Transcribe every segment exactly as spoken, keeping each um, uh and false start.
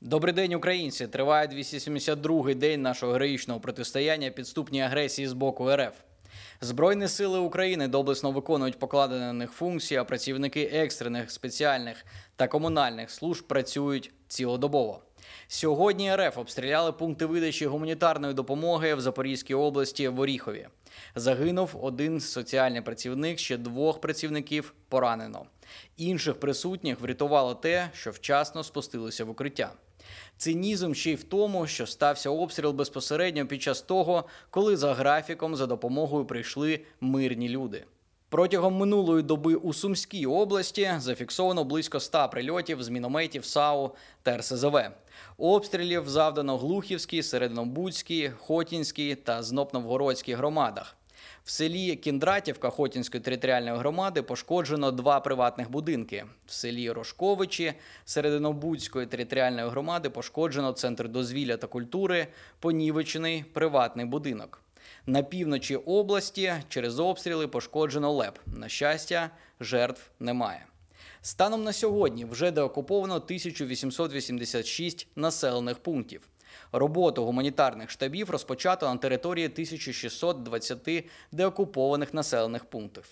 Добрий день, українці! Триває двісті сімдесят другий день нашого героїчного протистояння підступній агресії з боку РФ. Збройні сили України доблесно виконують покладені на них функції, а працівники екстрених, спеціальних та комунальних служб працюють цілодобово. Сьогодні РФ обстріляли пункти видачі гуманітарної допомоги в Запорізькій області в Оріхові. Загинув один соціальний працівник, ще двох працівників поранено. Інших присутніх врятувало те, що вчасно спустилися в укриття. Цинізм ще й в тому, що стався обстріл безпосередньо під час того, коли за графіком за допомогою прийшли мирні люди. Протягом минулої доби у Сумській області зафіксовано близько ста прильотів з мінометів САУ та Ер Ес Зе Ве. Обстрілів завдано Глухівській, Серединобудській, Хотінській та Знопновгородській громадах. В селі Кіндратівка Хотінської територіальної громади пошкоджено два приватних будинки. В селі Рожковичі Серединобудської територіальної громади пошкоджено центр дозвілля та культури, понівечений приватний будинок. На півночі області через обстріли пошкоджено ЛЕП. На щастя, жертв немає. Станом на сьогодні вже деокуповано тисячу вісімсот вісімдесят шість населених пунктів. Роботу гуманітарних штабів розпочато на території тисячі шістсот двадцяти деокупованих населених пунктів.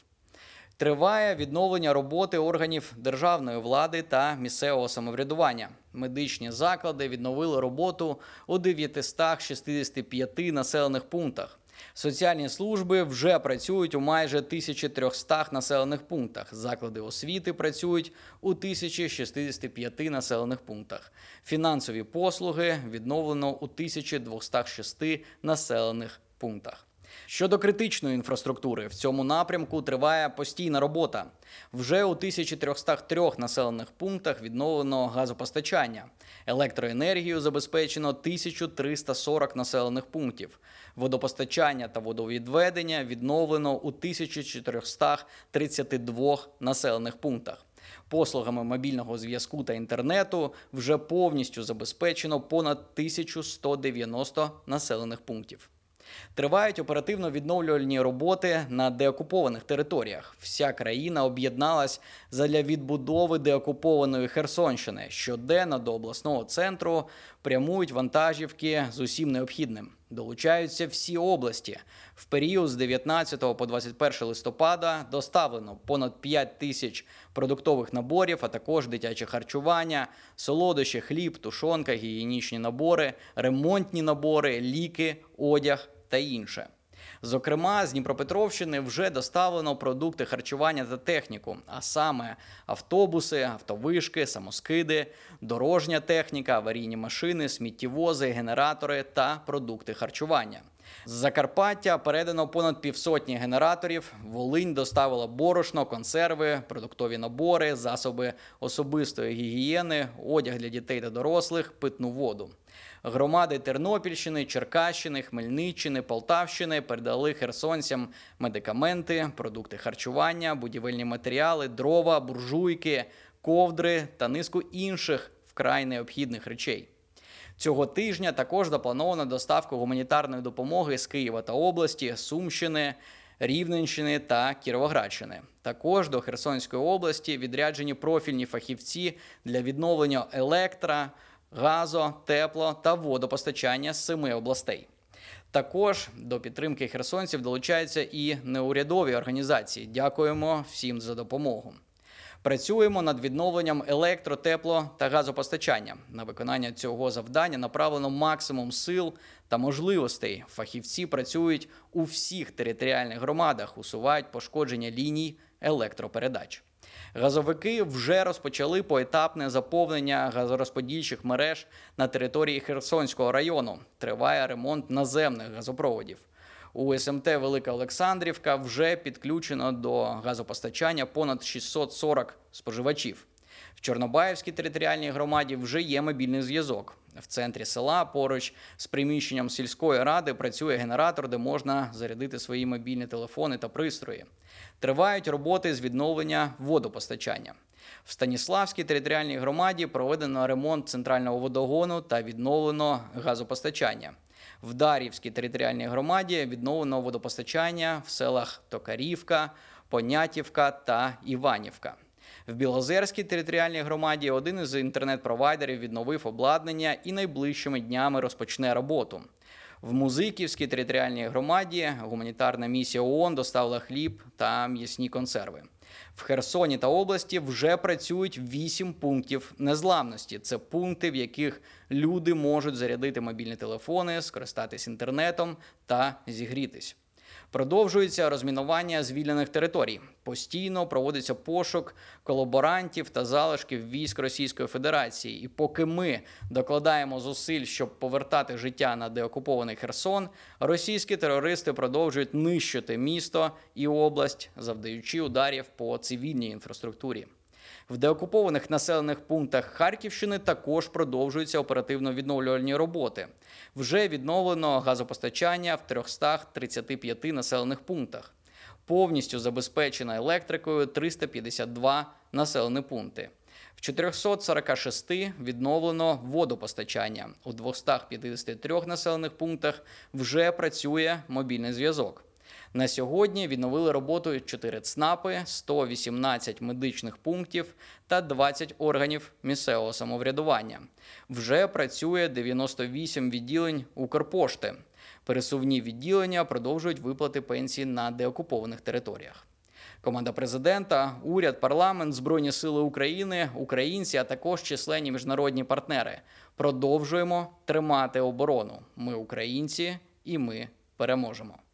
Триває відновлення роботи органів державної влади та місцевого самоврядування. Медичні заклади відновили роботу у дев'ятистах шістдесяти п'яти населених пунктах. Соціальні служби вже працюють у майже тисячі трьохстах населених пунктах. Заклади освіти працюють у тисячі шістдесяти п'яти населених пунктах. Фінансові послуги відновлено у тисячі двохстах шести населених пунктах. Щодо критичної інфраструктури, в цьому напрямку триває постійна робота. Вже у тисячі трьохстах трьох населених пунктах відновлено газопостачання. Електроенергію забезпечено тисячу триста сорок населених пунктів. Водопостачання та водовідведення відновлено у тисячі чотирьохстах тридцяти двох населених пунктах. Послугами мобільного зв'язку та інтернету вже повністю забезпечено понад тисячу сто дев'яносто населених пунктів. Тривають оперативно-відновлювальні роботи на деокупованих територіях. Вся країна об'єдналась задля відбудови деокупованої Херсонщини. Щоденно до обласного центру прямують вантажівки з усім необхідним. Долучаються всі області. В період з дев'ятнадцятого по двадцять перше листопада доставлено понад п'ять тисяч продуктових наборів, а також дитяче харчування, солодощі, хліб, тушонка, гігієнічні набори, ремонтні набори, ліки, одяг та інше. Зокрема, з Дніпропетровщини вже доставлено продукти харчування та техніку, а саме автобуси, автовишки, самоскиди, дорожня техніка, аварійні машини, сміттєвози, генератори та продукти харчування. З Закарпаття передано понад півсотні генераторів, Волинь доставила борошно, консерви, продуктові набори, засоби особистої гігієни, одяг для дітей та дорослих, питну воду. Громади Тернопільщини, Черкащини, Хмельниччини, Полтавщини передали херсонцям медикаменти, продукти харчування, будівельні матеріали, дрова, буржуйки, ковдри та низку інших вкрай необхідних речей. Цього тижня також заплановано доставку гуманітарної допомоги з Києва та області, Сумщини, Рівненщини та Кіровоградщини. Також до Херсонської області відряджені профільні фахівці для відновлення електро, газо, тепло та водопостачання з семи областей. Також до підтримки херсонців долучаються і неурядові організації. Дякуємо всім за допомогу. Працюємо над відновленням електро-, тепло- та газопостачання. На виконання цього завдання направлено максимум сил та можливостей. Фахівці працюють у всіх територіальних громадах, усувають пошкодження ліній електропередач. Газовики вже розпочали поетапне заповнення газорозподільчих мереж на території Херсонського району. Триває ремонт наземних газопроводів. У Ес Ем Те Велика Олександрівка вже підключено до газопостачання понад шістсот сорок споживачів. В Чорнобаївській територіальній громаді вже є мобільний зв'язок. В центрі села поруч з приміщенням сільської ради працює генератор, де можна зарядити свої мобільні телефони та пристрої. Тривають роботи з відновлення водопостачання. В Станіславській територіальній громаді проведено ремонт центрального водогону та відновлено газопостачання. В Дар'ївській територіальній громаді відновлено водопостачання в селах Токарівка, Понятівка та Іванівка. В Білозерській територіальній громаді один із інтернет-провайдерів відновив обладнання і найближчими днями розпочне роботу. В Музиківській територіальній громаді гуманітарна місія ООН доставила хліб та м'ясні консерви. В Херсоні та області вже працюють вісім пунктів незламності. Це пункти, в яких люди можуть зарядити мобільні телефони, скористатись інтернетом та зігрітись. Продовжується розмінування звільнених територій. Постійно проводиться пошук колаборантів та залишків військ Російської Федерації. І поки ми докладаємо зусиль, щоб повертати життя на деокупований Херсон, російські терористи продовжують нищити місто і область, завдаючи ударів по цивільній інфраструктурі. В деокупованих населених пунктах Харківщини також продовжуються оперативно-відновлювальні роботи. Вже відновлено газопостачання в триста тридцять п'ять населених пунктах. Повністю забезпечено електрикою триста п'ятдесят два населені пункти. В чотирьохсот сорока шести відновлено водопостачання. У двохсот п'ятдесяти трьох населених пунктах вже працює мобільний зв'язок. На сьогодні відновили роботу чотири ЦНАПи, сто вісімнадцять медичних пунктів та двадцять органів місцевого самоврядування. Вже працює дев'яносто вісім відділень Укрпошти. Пересувні відділення продовжують виплати пенсій на деокупованих територіях. Команда президента, уряд, парламент, Збройні сили України, українці, а також численні міжнародні партнери. Продовжуємо тримати оборону. Ми українці і ми переможемо.